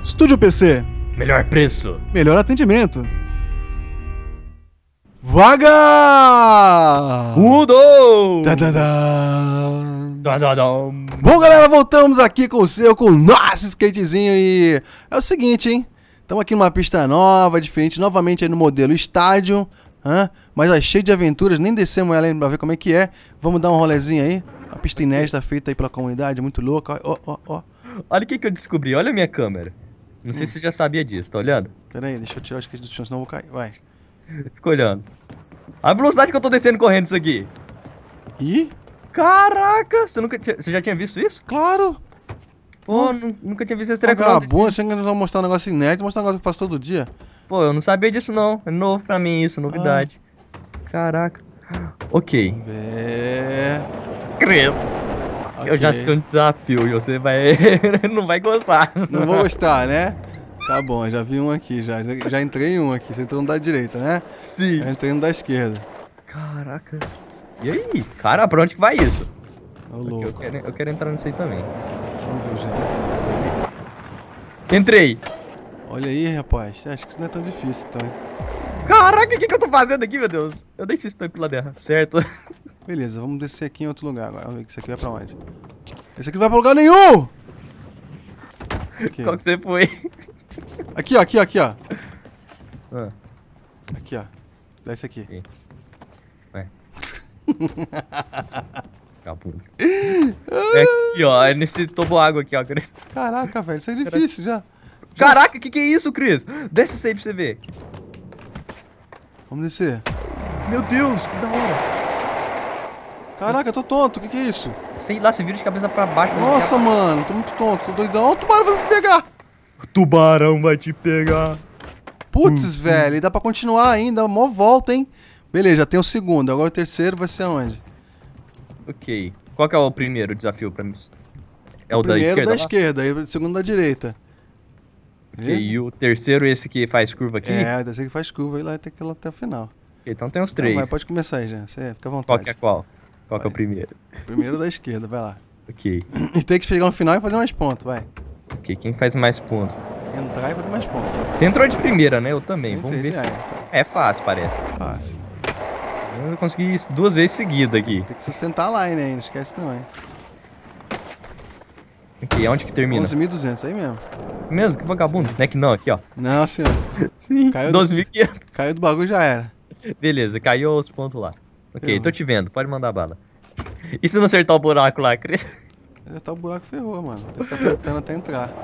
Estúdio PC. Melhor preço. Melhor atendimento. Vaga! Udo! Bom, galera, voltamos aqui com o nosso skatezinho e é o seguinte, hein? Estamos aqui numa pista nova, diferente, novamente aí no modelo estádio, mas aí cheio de aventuras, nem descemos ela ainda pra ver como é que é. Vamos dar um rolezinho aí. Uma pista inédita feita aí pela comunidade, muito louca. Ó. Olha o que eu descobri, olha a minha câmera. Não sei se você já sabia disso, tá olhando? Pera aí, deixa eu tirar o skate do chão, senão eu vou cair, vai. Fica olhando. A velocidade que eu tô descendo correndo isso aqui. Ih? Caraca, você já tinha visto isso? Claro! Pô, nunca tinha visto esse treco não. Vagabundo, achando que nós vamos mostrar um negócio inédito, mostrar um negócio que eu faço todo dia. Pô, eu não sabia disso não, é novo pra mim isso, novidade. Caraca. Ok. Cris, eu já sei um desafio e você vai... não vai gostar. Não vou gostar, né? Tá bom, já vi um aqui, já entrei em um aqui. Você entrou no da direita, né? Sim. Já entrei no da esquerda. Caraca. E aí? Cara, pra onde que vai isso? Ô, louco. Eu quero entrar nisso aí também. Vamos ver, gente. Entrei. Olha aí, rapaz. Acho que não é tão difícil, então, hein? Caraca, o que eu tô fazendo aqui, meu Deus? Eu nem sei se tô indo pela terra, certo? Beleza, vamos descer aqui em outro lugar agora. Vamos ver que isso aqui vai pra onde. Esse aqui não vai pra lugar nenhum! Aqui. Qual que você foi? Aqui, ó. Ah, Aqui, ó. Desce aqui. ok. Vai. Acabou. É aqui, ó. É nesse toboágua aqui, ó, Cris. Caraca, velho. Isso é difícil já. Caraca, que é isso, Cris? Desce isso aí pra você ver. Vamos descer. Meu Deus, que da hora. Caraca, eu tô tonto. O que é isso? Sei lá, você vira de cabeça pra baixo. Nossa, mano. Tô muito tonto. Tô doidão. Ó, o tubarão vai me pegar. O tubarão vai te pegar. Putz, velho. E dá pra continuar ainda. Mó volta, hein? Beleza, já tem o segundo. Agora o terceiro vai ser aonde? Ok. Qual que é o primeiro desafio pra mim? É o da Primeiro esquerda? da esquerda, aí o segundo da direita. Ok, e o terceiro esse que faz curva aqui? É, desse que faz curva e lá tem que ir lá até o final. Ok, então tem uns Não, três. mas pode começar aí, já. Você fica à vontade. Qual que é qual? Qual que é o primeiro? Primeiro da esquerda, vai lá. Ok. E tem que chegar no final e fazer mais pontos, vai. Ok, quem faz mais pontos? Entrar e fazer mais pontos. Você entrou de primeira, né? Eu também. Vamos ver se... Então. É fácil, parece. Fácil. Eu consegui isso 2 vezes seguida aqui. Tem que sustentar a line aí, não esquece não, hein. Ok, onde que termina? 11.200, aí mesmo. Mesmo? Que vagabundo. Não é que não, aqui, ó. Não, senhor. Sim, Caiu 12.500. Caiu do bagulho, já era. Beleza, caiu os pontos lá. Ok, Ferrou. tô te vendo. Pode mandar bala. E se não acertar o buraco lá, Cris? Tá o buraco ferrou, mano. Tem que ficar tentando até entrar.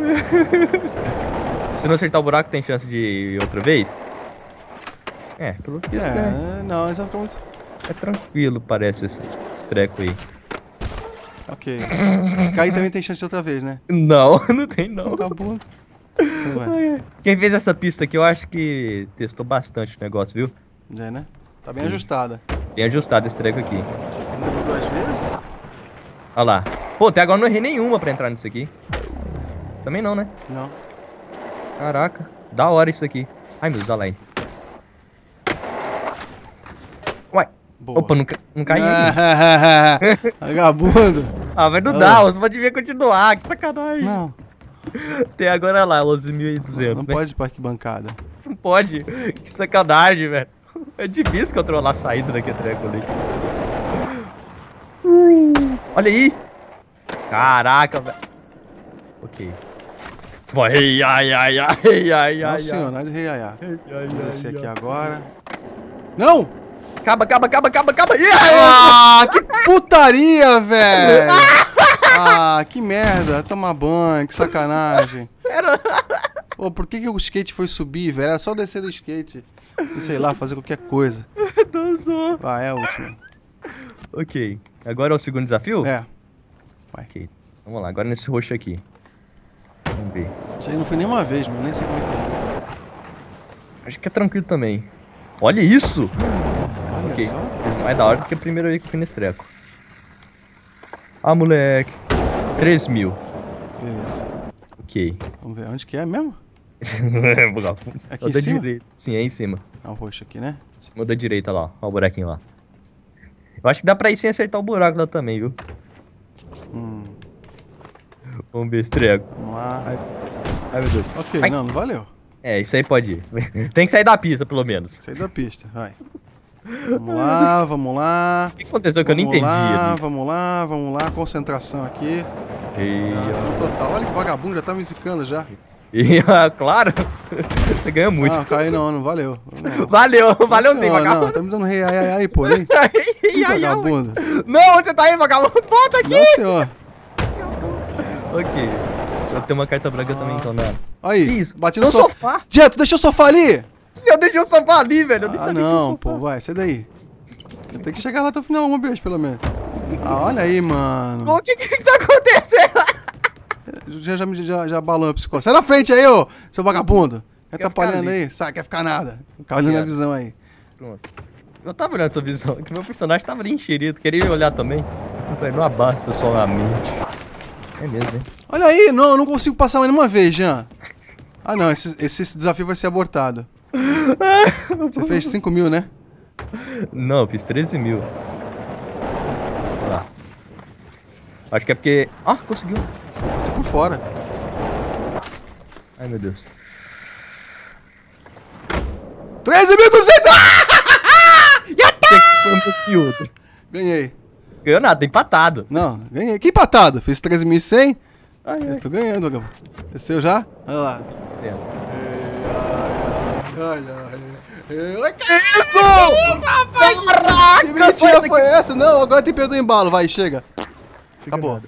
Se não acertar o buraco, tem chance de ir outra vez? É, pelo que isso é. Não, isso fica muito... É tranquilo, parece esse treco aí. Ok. Se cair também tem chance de outra vez, né? Não, não tem não. Vagabundo. Então, vai. Quem fez essa pista aqui, eu acho que testou bastante o negócio, viu? É, né? Tá bem Sim. ajustada. Bem ajustado esse treco aqui. Ainda 2 vezes? Olha lá. Pô, até agora eu não errei nenhuma pra entrar nisso aqui. Você também não, né? Não. Caraca, da hora isso aqui. Ai, meu Deus, olha lá. Uai. Boa. Opa, não caiu. Vagabundo. Ah, mas não dá, você pode vir continuar, que sacanagem. Não. Tem agora lá, 11.200, Não né? pode ir pra arquibancada. Não pode. Que sacanagem, velho. É difícil controlar a saída daquele treco ali. Olha aí. Caraca, velho. Ok. Vai, ai. Nossa senhora, nada de reiaiá. Vou descer aqui agora. Não! Acaba. Ah, que putaria, velho! Ah, que merda. Tomar banho, que sacanagem. Pô, por que o skate foi subir, velho? Era só descer do skate. E sei lá, fazer qualquer coisa. Vai, é a última. Ok. Agora é o segundo desafio? É. Ok. Vamos lá, agora nesse roxo aqui. Vamos ver. Isso aí não foi nem uma vez, mano. Nem sei como é que é. Acho que é tranquilo também. Olha isso! Olha Ok. só. Mais da hora do que a primeira vez que eu fui nesse treco. Ah, moleque. 3.000. Beleza. Ok. Vamos ver onde que é mesmo? Aqui É em da cima? direita. Sim, é em cima. É o roxo aqui, né? Em cima da direita lá, ó. Ó o buraquinho lá. Eu acho que dá pra ir sem acertar o buraco lá também, viu? Vamos ver esse treco. Vamos lá. Ai, meu Deus. Ok, Ai. não valeu. É, isso aí pode ir. Tem que sair da pista, pelo menos. Sai da pista, vai. Vamos lá, vamos lá. O que aconteceu que eu não entendi? Vamos lá. Concentração aqui. E... Ação total. Olha que vagabundo, já tá me zicando já. claro. Você ganha muito. Não, caiu não valeu. Não. Valeu sim, Não, vagabundo. tá me dando rei, ai, pô, hein? Que vagabundo. Não, onde você tá aí, vagabundo? Volta aqui. Não, senhor. Ok. Eu tenho uma carta branca também, então, né? Aí, Que isso? bati no Meu sofá. Jeto, deixa o sofá ali. Eu deixei o sofá ali, velho. Eu nem Ah, sabia que não, tinha pô, sofá. vai, sai daí. Eu tenho que chegar lá até o final uma vez, pelo menos. Ah, olha aí, mano. O que tá acontecendo? Já abalou a psicose. Sai da frente aí, ô, seu vagabundo. Quer Quer atrapalhando ficar ali. aí? Sai, quer ficar nada. Ficar olhando a visão aí. Pronto. Eu tava olhando sua visão, que meu personagem tava ali enxerido, queria me olhar também. Eu falei, não abasta só a mente. É mesmo, hein? Olha aí, não, eu não consigo passar mais nenhuma vez, Jean. Ah, não, esse desafio vai ser abortado. Você fez 5 mil, né? Não, eu fiz 13 mil. Ah. Acho que é porque... Ah, conseguiu. Passei por fora. Ai, meu Deus. 13.200! Você foi um dos miúdos. Ganhei. Ganhou nada, empatado. Não, ganhei. Que empatado? Fiz 13.100. Ai, Eu ai. tô ganhando, vagabundo. Desceu já? Olha lá. É. Ai, Que isso? Caraca! que mentira foi essa? Não, agora tem perda do embalo. Vai, chega. Acabou.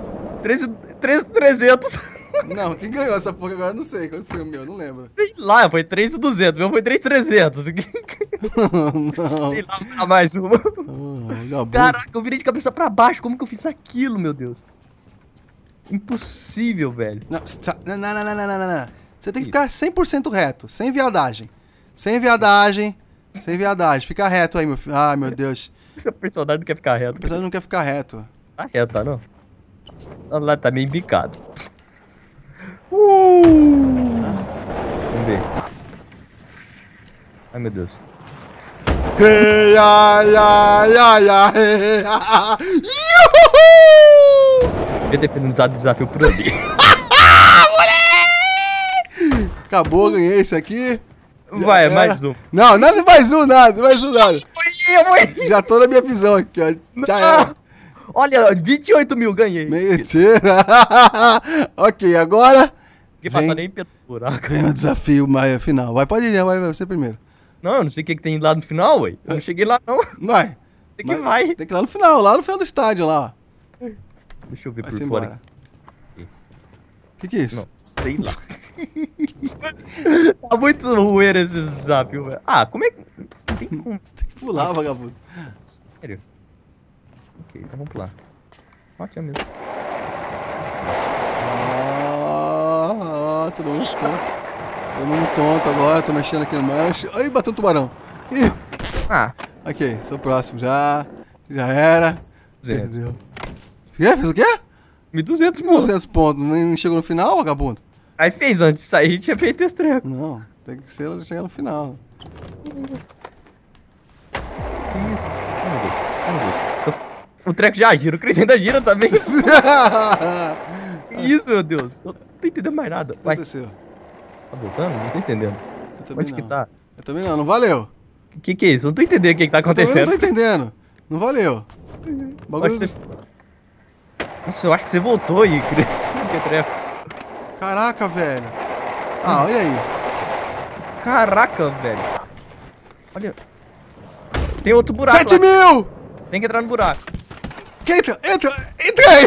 3.300. Não, quem ganhou essa porra agora? Eu não sei. Quanto foi o meu? Não lembro. Sei lá, foi 3.200. Meu foi 3.300. Não. Sei lá, vou dar mais uma. Vagabundo. Caraca, eu virei de cabeça pra baixo. Como que eu fiz aquilo, meu Deus? Impossível, velho. Não. Você tem que ficar 100% reto. Sem viadagem. Sem viadagem. Fica reto aí, meu filho. Ai, meu Deus. Seu personagem não quer ficar reto. O pessoal não quer ficar reto. Tá reto, tá não? Olha lá, tá meio embicado. Vamos ver. Ai, meu Deus. Hey, ai, ai, ai, ai, hey, Devia ter finalizado o desafio por ali. Acabou, ganhei esse aqui. Vai, Já mais era. um. Não, nada, mais um, nada. Eu morri. Já tô na minha visão aqui, ó. Já era. Olha, 28 mil, ganhei. Mentira. Ok, agora Ninguém passou vem. nem pelo buraco. Vem o desafio final. Vai, pode ir, vai você primeiro. Não, eu não sei o que tem lá no final, ué. Eu não cheguei lá, não. Vai. Tem que vai. Tem que ir lá no final do estádio lá, ó. Deixa eu ver Vai por se fora. embora. O que é isso? Não, sei lá. Tá muito ruim esse desafio, velho. Ah, como é que... Não tem como. Tem que pular, vagabundo. Sério? Ok, então vamos pular. Ótimo mesmo. Todo mundo tonto. Todo mundo tonto agora, tô mexendo aqui no manche. Ai, bateu um tubarão. Ih. Ah, Ok, sou o próximo já. Já era. 200. Perdeu. Fez o quê? 1.200, pô. 200 pontos. Nem chegou no final, vagabundo? Aí fez antes disso aí, a gente tinha feito esse treco. Não, tem que ser chegar no final. Que isso? Ai, meu Deus. Ai, meu Deus. O treco já gira, o Chris ainda gira também. Que isso, meu Deus. Eu não tô entendendo mais nada. O que Vai, aconteceu? tá voltando? Não tô entendendo. Eu também Onde não. que tá? Eu também não valeu. Que é isso? Eu não tô entendendo o que tá Eu também acontecendo. não tô entendendo. Não valeu. Eu Bagulho acho que você... Nossa, eu acho que você voltou aí, Chris. Que treco. Caraca, velho. Ah, olha aí. Caraca, velho. Olha. Tem outro buraco 7 lá. mil! Tem que entrar no buraco. Quem entra? Entrei!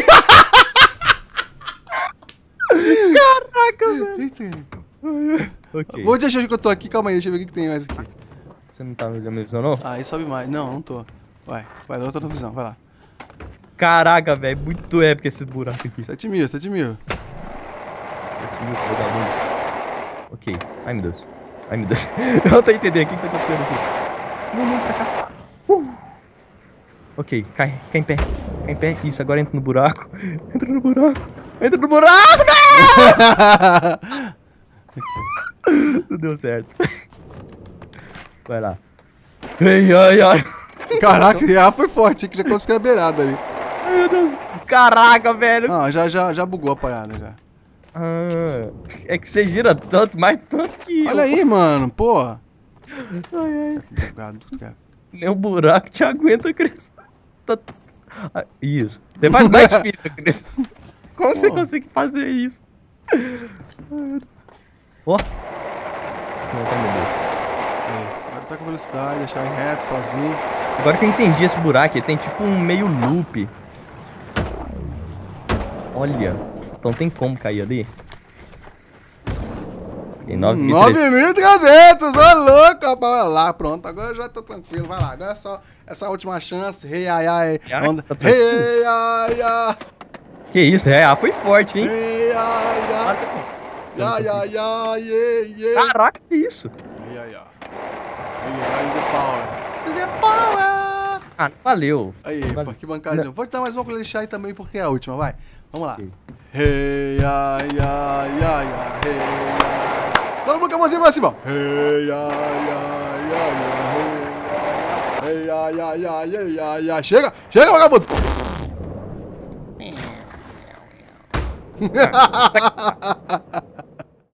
Caraca, velho. Entrei. Ok. Onde que eu tô aqui? Calma aí, deixa eu ver o que tem mais aqui. Você não tá me olhando minha visão, não? Ah, aí sobe mais. Não, não tô. Vai, da outra visão, vai lá. Caraca, velho. Muito épico esse buraco aqui. 7 mil, 7 mil. Ok. Ai, meu Deus. Ai, meu Deus. Eu não tô entendendo o que tá acontecendo aqui. Não, pra cá. Ok, cai em pé. Cai em pé. Isso, agora entra no buraco. Entra no buraco. Entra no buraco! Não! Não deu certo. Vai lá. Ai, ai, ai. Caraca, foi forte, que já quase ficar beirado aí. Ai, meu Deus. Caraca, velho. Ah, já bugou a parada já. Ah, é que você gira tanto, mais tanto que Olha aí, mano, porra. Ai, ai. Bugado, cara. Nem o buraco te aguenta, Cris. Ah, isso. Você faz mais difícil, Cris. Como você consegue fazer isso? Ai, meu Deus. Ó. Não tá, meu Deus. Agora tá com velocidade, deixar em reto, sozinho. Agora que eu entendi esse buraco, ele tem tipo um meio loop. Olha. Então tem como cair ali? 9.300, ô louco, rapaz. Olha lá, pronto. Agora eu já tô tranquilo. Vai lá, agora é só essa última chance. Rei, ai, ai. Rei, ai, ai. Que isso, foi forte, hein? Rei, ai, ai. Ai, ai, ai, ai, ai. Caraca, que isso? Rei, ai, ai. Rei, ai, is the power. Is the power. Ah, valeu. Aí, pô, que bancadinha. Vou te dar mais uma colher de chá aí também, porque é a última, vai. Vamos lá. Okay. Rei, ai, ai, ai, ai, rei, ai. Todo mundo com a mãozinha pra cima. Rei, ai, ai, ai, ai, rei, ai, ai, ai, ai, ai, ai. Chega, chega, vagabundo.